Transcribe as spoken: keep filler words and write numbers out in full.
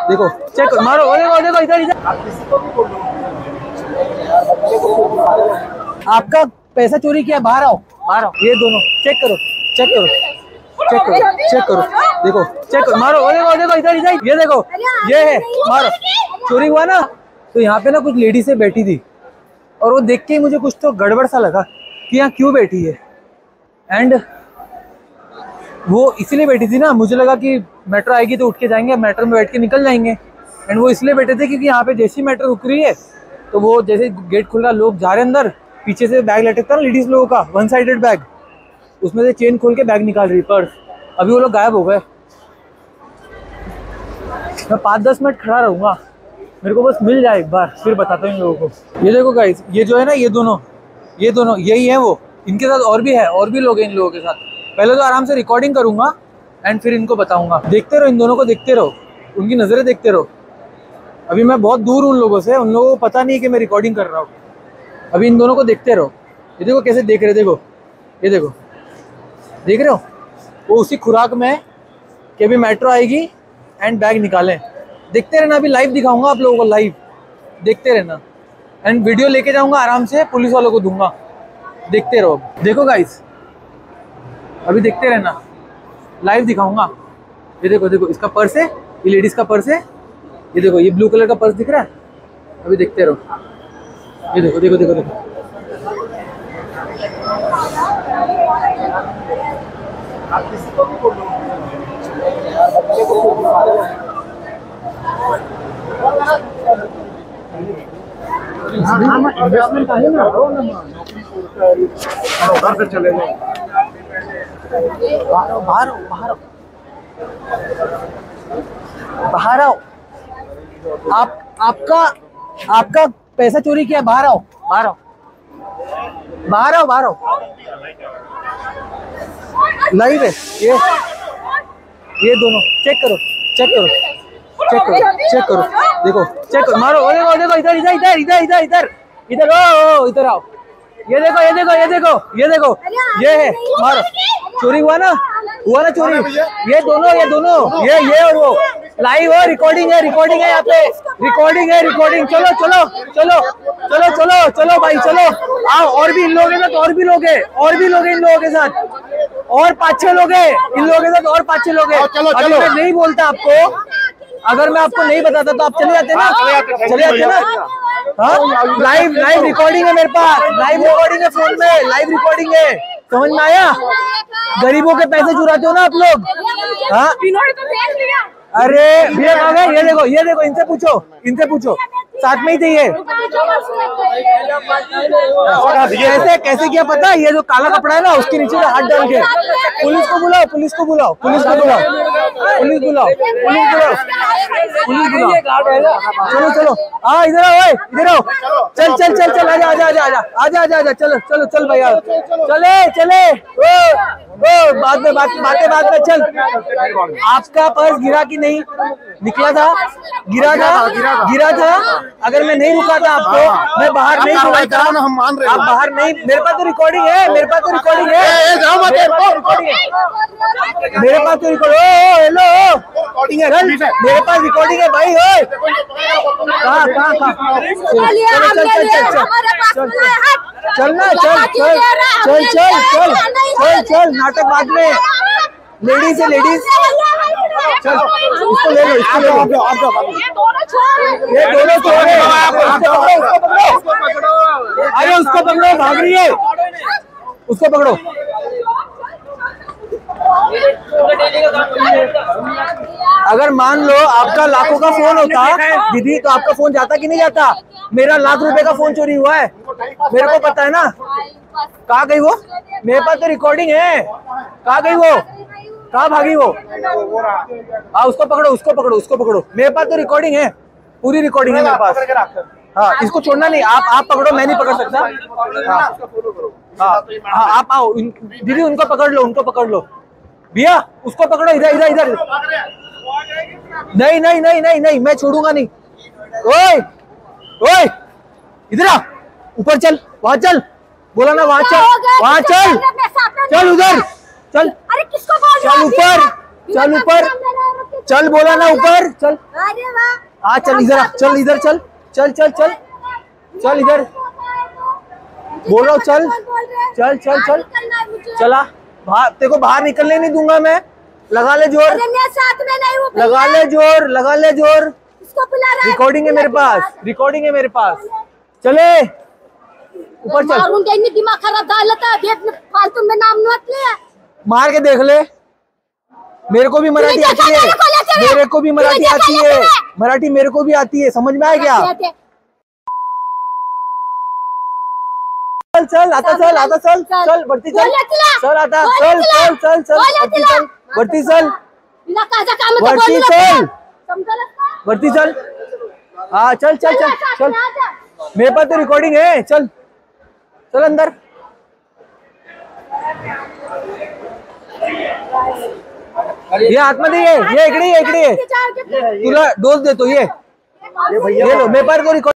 देखो चेक करो, मारो, देखो देखो इधर इधर। आपका पैसा चोरी किया, बाहर आओ, बाहर आओ। ये दोनों चेक करो, चेक करो, चेक करो, चेक करो, देखो चेक करो, मारो, देखो देखो इधर इधर। ये देखो, ये है, मारो। चोरी हुआ ना, तो यहाँ पे ना कुछ लेडीज बैठी थी और वो देख के ही मुझे कुछ तो गड़बड़ सा लगा कि यहाँ क्यों बैठी है। एंड वो इसलिए बैठी थी ना, मुझे लगा कि मेट्रो आएगी तो उठ के जाएंगे, मेट्रो में बैठ के निकल जाएंगे। एंड वो इसलिए बैठे थे क्योंकि यहाँ पे जैसी मेट्रो रुक रही है तो वो जैसे गेट खुल रहा, लोग जा रहे अंदर, पीछे से बैग लटकता ना लेडीज लोगों का, वन साइडेड बैग, उसमें से चेन खोल के बैग निकाल रही, पर्स। अभी वो लोग गायब हो गए। मैं पाँच दस मिनट खड़ा रहूँगा, मेरे को बस मिल जाए एक बार, फिर बताता हूँ इन लोगों को। ये देखो गाइस, ये जो है ना, ये दोनों ये दोनों यही है वो। इनके साथ और भी है, और भी लोग हैं इन लोगों के साथ। पहले तो आराम से रिकॉर्डिंग करूँगा एंड फिर इनको बताऊँगा। देखते रहो, इन दोनों को देखते रहो, उनकी नज़रें देखते रहो। अभी मैं बहुत दूर हूँ उन लोगों से, उन लोगों को पता नहीं है कि मैं रिकॉर्डिंग कर रहा हूँ। अभी इन दोनों को देखते रहो। ये देखो कैसे देख रहे, देखो ये देखो, देख रहे हो, वो उसी खुराक में है कि अभी मेट्रो आएगी एंड बैग निकालें। देखते रहना, अभी लाइव दिखाऊंगा आप लोगों को, लाइव देखते रहना। एंड वीडियो लेके जाऊंगा आराम से, पुलिस वालों को दूंगा, देखते रहो। देखो गाइस, अभी देखते रहना, लाइव दिखाऊंगा। ये देखो देखो, इसका पर्स है, ये लेडीज का पर्स है। ये देखो, ये ब्लू कलर का पर्स दिख रहा है, अभी देखते रहो। ये देखो देखो देखो देखो, आप किसी को भी बोलो, इन्वेस्टमेंट का है ना, उधर से चले जाओ, बाहर बाहर बाहर बाहर आओ। आप आपका आपका पैसा चोरी किया, बाहर आओ, बाहर आओ, बाहर आओ, बाहर आओ। लाइव है ये, ये दोनों चेक करो, चेक करो, चेक करो, चेक करो, देखो चेक करो, मारो, देखो देखो इधर इधर इधर इधर इधर इधर इधर, ओ इधर आओ। ये देखो ये देखो ये देखो ये देखो, ये है, मारो। चोरी हुआ ना, हुआ ना चोरी, ये दोनों ये दोनों ये ये और वो लाइव है, रिकॉर्डिंग है, रिकॉर्डिंग है यहाँ पे, रिकॉर्डिंग है, रिकॉर्डिंग। चलो चलो चलो चलो चलो चलो भाई चलो, आओ। और भी इन लोगों के साथ और भी लोग हैं, और भी लोग हैं इन लोगों के साथ, और पाँच छह लोग हैं इन लोगों के साथ, और पाँच छह लोग हैं। अभी मैं नहीं बोलता आपको, अगर मैं आपको नहीं बताता तो आप चले जाते ना, चले जाते ना। हाँ, लाइव लाइव रिकॉर्डिंग है मेरे पास, लाइव रिकॉर्डिंग है फोन में, लाइव रिकॉर्डिंग है। समझ में आया? गरीबों के पैसे चुराते हो ना आप लोग। हाँ, अरे भैया कहाँ गए? ये देखो ये देखो, इनसे पूछो, इनसे पूछो, साथ में ही थे ये। कैसे कैसे किया पता? ये जो काला कपड़ा है ना, उसके नीचे हाथ डाल के। पुलिस को बुलाओ, पुलिस को बुलाओ, पुलिस को बुलाओ, पुलिस बुलाओ, पुलिस बुलाओ, पुलिस बुलाओ। चलो चलो, हाँ इधर आओ, इधर आओ, चल चल चल चल, आजा आजा आजा आजा आजा आजा आजा, चलो चलो चल भैया, चले चले, ओ बाद में बात बातें बाद में। चल, आपका पर्स गिरा कि नहीं? निकला था, गिरा था, गिरा था। अगर मैं नहीं रुका था आपको, मैं बाहर नहीं रुका था, हम मान रहे हैं। आप बाहर नहीं, मेरे पास तो रिकॉर्डिंग है, मेरे पास तो रिकॉर्डिंग है, मेरे पास तो रिकॉर्डिंग है। हेलो, मेरे पास रिकॉर्डिंग है भाई। ओए कहाँ कहाँ कहाँ? चल चल चल चल चलना, चल चल चल चल चल चल चल, नाटक बाद में। लेडीज है, लेडीज, चल इसको ले लो, इसको ले लो, ये दोनों चोर है, उसको पकड़ो, अरे उसको पकड़ो, भाग रही है, उसको पकड़ो। अगर मान लो आपका लाखों का फोन होता दीदी, तो आपका फोन जाता कि नहीं जाता? मेरा लाख रुपए का फोन चोरी हुआ है, मेरे को पता है ना। कहाँ गई वो? मेरे पास तो रिकॉर्डिंग है। कहाँ गई वो? कहाँ भागी वो? हाँ, उसको पकड़ो, उसको पकड़ो, उसको पकड़ो। मेरे पास तो रिकॉर्डिंग है, पूरी रिकॉर्डिंग है मेरे पास। हाँ, इसको छोड़ना नहीं, आप आप पकड़ो, मैं नहीं पकड़ सकता। हाँ हाँ, आप आओ दीदी, उनको पकड़ लो, उनको पकड़ लो भैया, उसको पकड़ो, इधर इधर इधर। नहीं नहीं नहीं नहीं नहीं, मैं छोड़ूंगा नहीं। ओए ओए, इधर आ, ऊपर चल, वहां चल, बोला ना वहां चल, वहां चल, चल उधर चल, चल ऊपर, चल ऊपर, चल बोला ना ऊपर, चल अरे वाह, आ चल इधर, चल इधर, चल चल चल चल चल इधर, बोल रहा हूँ चल चल चल चल चला बाहर, तेरे को बाहर निकलने नहीं दूंगा मैं। लगा ले जोर, साथ में नहीं हूँ, लगा ले जोर, लगा ले जोर। इसको बुला रहा है, रिकॉर्डिंग है मेरे पास, रिकॉर्डिंग है मेरे पास। चले ऊपर चल, मारूंगा, इन्हें दिमाग खराब डाल लेता है, फालतू में नाम मत ले। मार के देख ले, मेरे को भी मराठी आती है, मेरे को भी मराठी आती है, मराठी मेरे को भी आती है, समझ में आया क्या? चल चल आता, चल आता, चल चल बढ़ती चल, चल आता, चल चल चल चल बढ़ती चल, बढ़ती चल, बढ़ती चल, बढ़ती चल, हाँ चल चल चल चल, मेरे पास तो रिकॉर्डिंग है, चल चल अंदर। ये आतमध्ये ये, ये इकडे ये, इकडे ये, तुला डोज देतो ये, ये लो, मेरे पास तो रिकॉर्डिंग